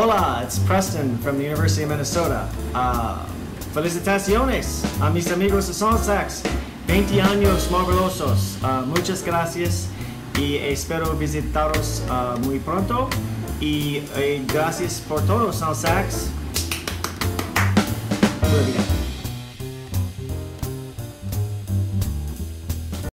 Hola, it's Preston from the University of Minnesota. Felicitaciones a mis amigos de Sonsax. 20 años marvelosos. Muchas gracias y espero visitaros muy pronto. Y gracias por todo, Sonsax. Muy bien.